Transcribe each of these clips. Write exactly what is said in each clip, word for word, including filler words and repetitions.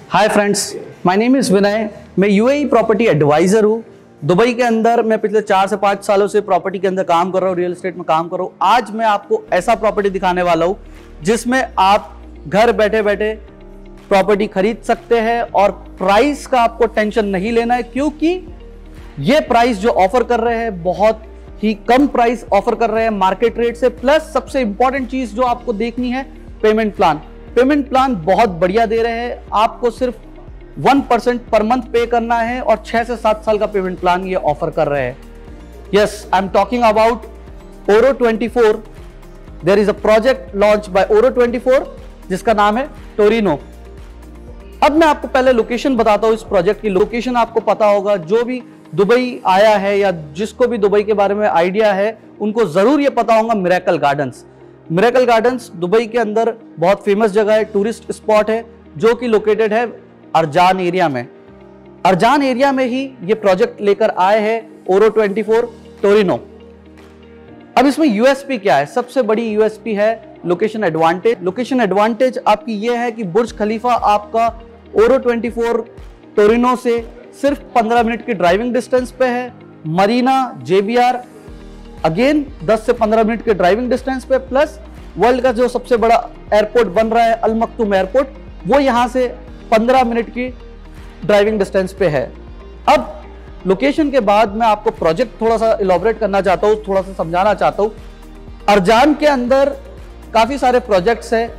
Hi friends, my name is Vinay. मैं UAE property advisor हूँ। Dubai के अंदर मैं पिछले चार से पाँच सालों से प्रॉपर्टी के अंदर काम कर रहा हूँ, रियल एस्टेट में काम कर रहा हूँ। आज मैं आपको ऐसा प्रॉपर्टी दिखाने वाला हूँ जिसमें आप घर बैठे बैठे प्रॉपर्टी खरीद सकते हैं और प्राइस का आपको टेंशन नहीं लेना है, क्योंकि ये प्राइस जो ऑफर कर रहे हैं बहुत ही कम प्राइस ऑफर कर रहे हैं मार्केट रेट से। प्लस सबसे इंपॉर्टेंट चीज जो आपको देखनी है, पेमेंट प्लान। पेमेंट प्लान बहुत बढ़िया दे रहे हैं। आपको सिर्फ वन परसेंट पर मंथ पे करना है और छह से सात साल का पेमेंट प्लान ये ऑफर कर रहे हैं। Yes, I am talking about Oro twenty four. There is a project launch by Oro twenty four जिसका नाम है टोरिनो। अब मैं आपको पहले लोकेशन बताता हूं। इस प्रोजेक्ट की लोकेशन आपको पता होगा, जो भी दुबई आया है या जिसको भी दुबई के बारे में आइडिया है उनको जरूर ये पता होगा, miracle gardens. Miracle gardens Dubai के अंदर बहुत फेमस जगह है, टूरिस्ट स्पॉट है, जो कि लोकेटेड है अरजान एरिया में। अरजान एरिया में ही ये प्रोजेक्ट लेकर आए हैं ओरो ट्वेंटी फोर टोरिनो। अब इसमें यूएसपी क्या है? सबसे बड़ी यूएसपी है लोकेशन एडवांटेज। लोकेशन एडवांटेज आपकी ये है कि बुर्ज खलीफा आपका ओरो ट्वेंटी फोर टोरिनो से सिर्फ पंद्रह मिनट की ड्राइविंग डिस्टेंस पे है। मरीना, जेबीआर अगेन दस से पंद्रह मिनट के ड्राइविंग डिस्टेंस पे। प्लस वर्ल्ड का जो सबसे बड़ा एयरपोर्ट बन रहा है अल मक्तूम एयरपोर्ट, वो यहां से पंद्रह मिनट की ड्राइविंग डिस्टेंस पे है। अब लोकेशन के बाद मैं आपको प्रोजेक्ट थोड़ा सा इलॉबरेट करना चाहता हूं, थोड़ा सा समझाना चाहता हूं। अरजान के अंदर काफी सारे प्रोजेक्ट्स है,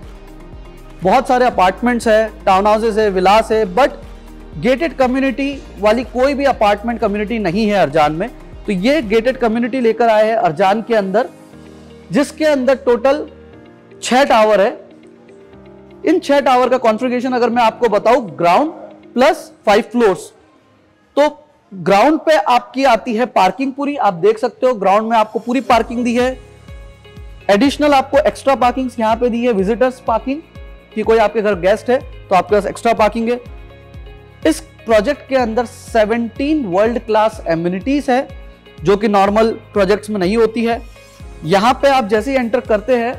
बहुत सारे अपार्टमेंट्स है, टाउन हाउसेस है, विलास है, बट गेटेड कम्युनिटी वाली कोई भी अपार्टमेंट कम्युनिटी नहीं है अरजान में। तो ये गेटेड कम्युनिटी लेकर आए हैं अरजान के अंदर, जिसके अंदर टोटल छह टावर है। इन छह टावर का कॉन्फ़िगरेशन अगर मैं आपको बताऊं, ग्राउंड प्लस फाइव फ्लोर्स। तो ग्राउंड पे आपकी आती है पार्किंग पूरी, आप देख सकते हो ग्राउंड में आपको पूरी पार्किंग दी है। एडिशनल आपको एक्स्ट्रा पार्किंग यहां पे दी है, विजिटर्स पार्किंग, कि कोई आपके घर गेस्ट है तो आपके पास एक्स्ट्रा पार्किंग है। इस प्रोजेक्ट के अंदर सत्रह वर्ल्ड क्लास एमिनिटीज है, जो कि नॉर्मल प्रोजेक्ट्स में नहीं होती है। यहां पे आप जैसे ही एंटर करते हैं,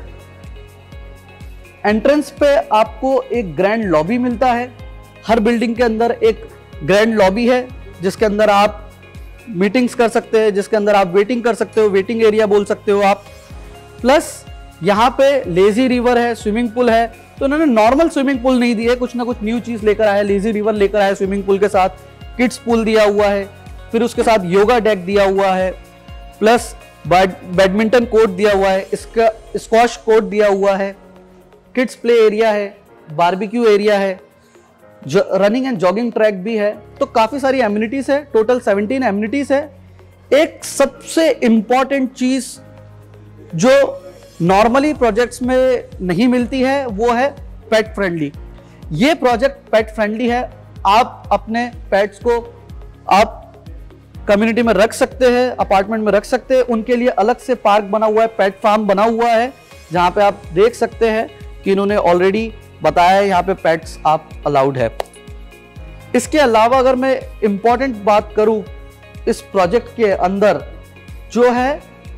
एंट्रेंस पे आपको एक ग्रैंड लॉबी मिलता है। हर बिल्डिंग के अंदर एक ग्रैंड लॉबी है जिसके अंदर आप मीटिंग्स कर सकते हैं, जिसके अंदर आप वेटिंग कर सकते हो, वेटिंग एरिया बोल सकते हो आप। प्लस यहाँ पे लेजी रिवर है, स्विमिंग पूल है। तो उन्होंने नॉर्मल स्विमिंग पूल नहीं दी है, कुछ ना कुछ न्यू चीज लेकर आया है। लेजी रिवर लेकर आया स्विमिंग पूल के साथ, किड्स पूल दिया हुआ है, फिर उसके साथ योगा डेक दिया हुआ है, प्लस बैडमिंटन कोर्ट दिया हुआ है, इसका स्क्वॉश कोर्ट दिया हुआ है, किड्स प्ले एरिया है, बारबेक्यू एरिया है, जो रनिंग एंड जॉगिंग ट्रैक भी है। तो काफी सारी एमिनिटीज है, टोटल सत्रह एमिनिटीज है। एक सबसे इंपॉर्टेंट चीज जो नॉर्मली प्रोजेक्ट्स में नहीं मिलती है वो है पेट फ्रेंडली। ये प्रोजेक्ट पेट फ्रेंडली है। आप अपने पेट्स को आप कम्युनिटी में रख सकते हैं, अपार्टमेंट में रख सकते हैं। उनके लिए अलग से पार्क बना हुआ है, पेट फार्म बना हुआ है, जहां पे आप देख सकते हैं कि इन्होंने ऑलरेडी बताया है यहाँ पे पेट्स आप अलाउड है। इसके अलावा अगर मैं इंपॉर्टेंट बात करूं, इस प्रोजेक्ट के अंदर जो है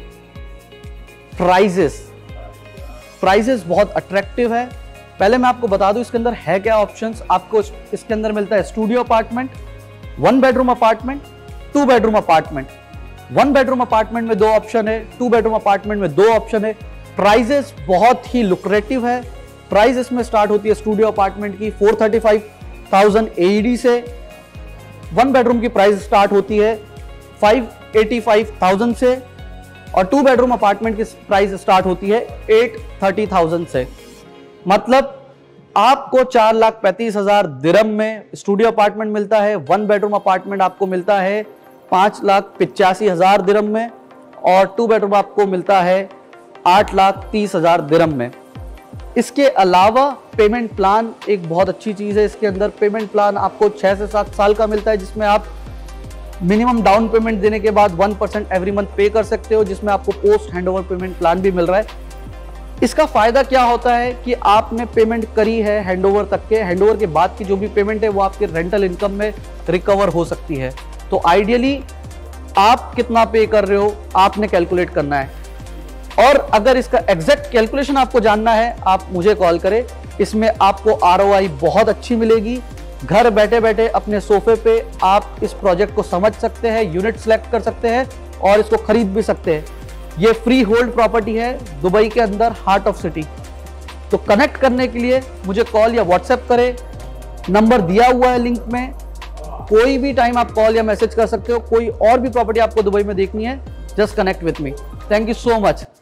प्राइजेस प्राइजेस बहुत अट्रैक्टिव है। पहले मैं आपको बता दूं इसके अंदर है क्या ऑप्शंस। आपको इसके अंदर मिलता है studio apartment, one bedroom apartment, two bedroom apartment. One bedroom apartment में दो ऑप्शन है, टू बेडरूम अपार्टमेंट में दो ऑप्शन है। प्राइजेस बहुत ही लुक्रेटिव है। प्राइस इसमें स्टार्ट होती है स्टूडियो अपार्टमेंट की four thirty five thousand AED से। वन बेडरूम की प्राइस स्टार्ट होती है फाइव एटी फाइव थाउजेंड से, और टू बेडरूम अपार्टमेंट की प्राइस स्टार्ट होती है एट थर्टी थाउजेंड से। मतलब आपको चार लाख पैंतीस हजार दिरहम में स्टूडियो अपार्टमेंट मिलता है। वन बेडरूम अपार्टमेंट आपको मिलता है पांच लाख पिचासी हजार दिरहम में, और टू बेडरूम आपको मिलता है आठ लाख तीस हजार दिरहम में। इसके अलावा पेमेंट प्लान एक बहुत अच्छी चीज है। इसके अंदर पेमेंट प्लान आपको छह से सात साल का मिलता है, जिसमें आप मिनिमम डाउन पेमेंट देने के बाद वन परसेंट एवरी मंथ पे कर सकते हो, जिसमें आपको पोस्ट हैंडओवर पेमेंट प्लान भी मिल रहा है। इसका फायदा क्या होता है कि आपने पेमेंट करी है हैंडओवर तक के, हैंडओवर के बाद की जो भी पेमेंट है वो आपके रेंटल इनकम में रिकवर हो सकती है। तो आइडियली आप कितना पे कर रहे हो आपने कैलकुलेट करना है। और अगर इसका एग्जैक्ट कैलकुलेशन आपको जानना है, आप मुझे कॉल करें। इसमें आपको आर ओ आई बहुत अच्छी मिलेगी। घर बैठे बैठे अपने सोफे पे आप इस प्रोजेक्ट को समझ सकते हैं, यूनिट सेलेक्ट कर सकते हैं और इसको खरीद भी सकते हैं। ये फ्री होल्ड प्रॉपर्टी है दुबई के अंदर, हार्ट ऑफ सिटी। तो कनेक्ट करने के लिए मुझे कॉल या व्हाट्सएप करें, नंबर दिया हुआ है लिंक में। कोई भी टाइम आप कॉल या मैसेज कर सकते हो। कोई और भी प्रॉपर्टी आपको दुबई में देखनी है, just connect with me. Thank you so much.